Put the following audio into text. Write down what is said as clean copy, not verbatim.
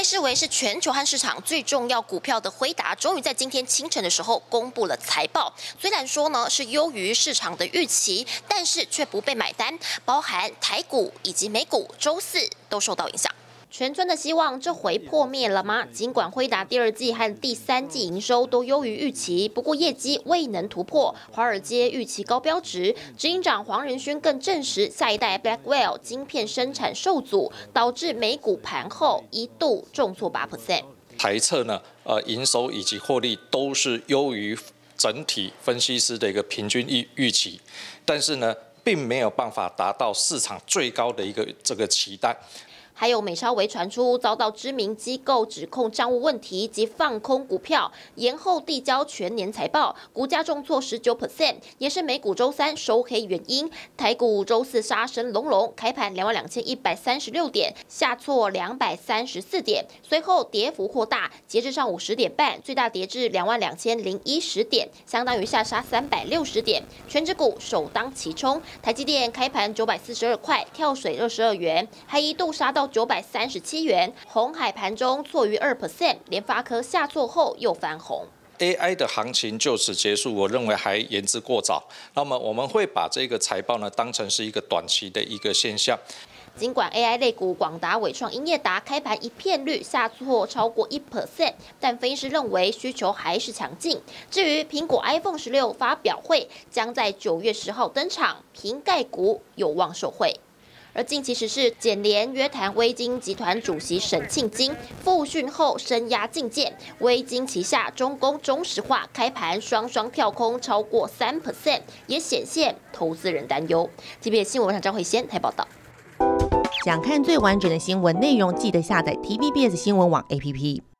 被视为是全球和市场最重要股票的辉达，终于在今天清晨的时候公布了财报。虽然说呢是优于市场的预期，但是却不被买单，包含台股以及美股周四都受到影响。全村的希望这回破灭了吗？尽管辉达第二季和第三季营收都优于预期，不过业绩未能突破华尔街预期高标值。执行长黄仁勋更证实，下一代 Blackwell 晶片生产受阻，导致美股盘后一度重挫8%。 台测呢，营收以及获利都是优于整体分析师的一个平均预期，但是呢，并没有办法达到市场最高的一个这个期待。 还有美超微传出遭到知名机构指控账务问题及放空股票，延后递交全年财报，股价重挫19%，也是美股周三收黑原因。台股周四杀声隆隆，开盘22136点，下挫234点，随后跌幅扩大，截至上午10点半，最大跌至22010点，相当于下杀360点。全指股首当其冲，台积电开盘942块，跳水22元，还一度杀到937元，鸿海盘中挫逾2%，联发科下挫后又翻红。 AI 的行情就此结束，我认为还言之过早。那么我们会把这个财报呢当成是一个短期的一个现象。 尽管 AI 类股广达、伟创、英业达开盘一片绿，下挫超过1%，但分析师认为需求还是强劲。至于苹果 iPhone 16发表会将在9月10号登场，瓶盖股有望受惠。而近期时事，检联约谈威晶集团主席沈庆金，复讯后声押禁见，威晶旗下中工中石化开盘双跳空超过3%，也显现投资人担忧。TVBS 新闻网张慧仙台报道。 想看最完整的新闻内容，记得下载 TVBS 新闻网 APP。